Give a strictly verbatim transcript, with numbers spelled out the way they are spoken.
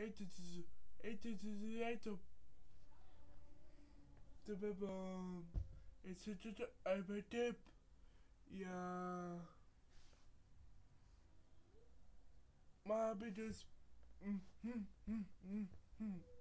Esto es. Esto es. Esto. Tamam. Esto es. Elbette. Ya. Mabides. Hmm. Hmm. Hmm. Hmm.